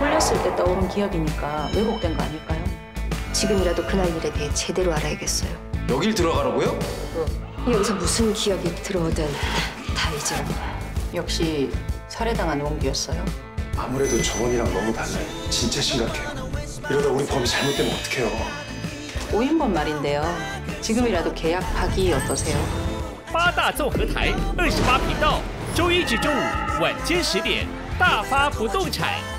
홀렸을 때 떠오른 기억이니까 왜곡된 거 아닐까요? 지금이라도 그날 일에 대해 제대로 알아야겠어요. 여길 들어가라고요? 여기서 무슨 기억이 들어오든 다 잊어. 역시 살해당한 용기였어요. 아무래도 저번이랑 너무 달라요. 진짜 심각해요. 이러다 우리 범이 잘못되면 어떡해요. 5인번 말인데요. 지금이라도 계약 파기 어떠세요? 八大综合台28频道，周一至周五晚间10点，大发不动产。